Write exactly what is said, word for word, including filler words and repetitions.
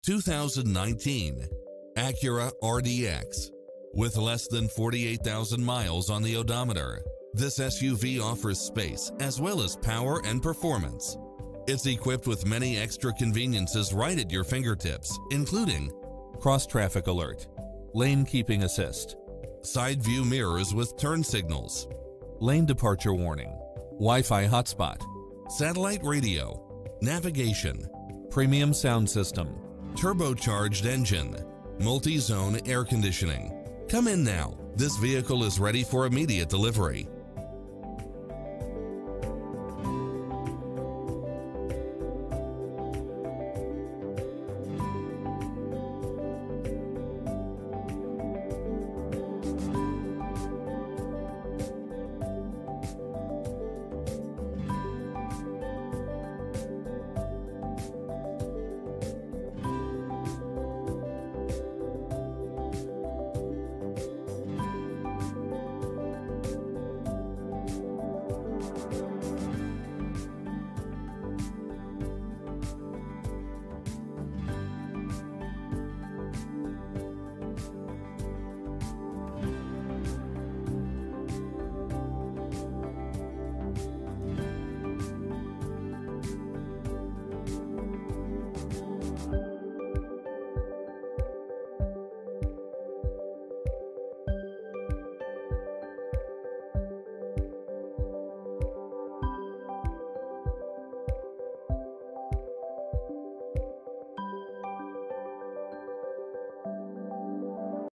two thousand nineteen Acura R D X. With less than forty-eight thousand miles on the odometer, this S U V offers space as well as power and performance. It's equipped with many extra conveniences right at your fingertips, including cross-traffic alert, lane keeping assist, side view mirrors with turn signals, lane departure warning, Wi-Fi hotspot, satellite radio, navigation, premium sound system, turbocharged engine, multi-zone air conditioning. Come in now. This vehicle is ready for immediate delivery.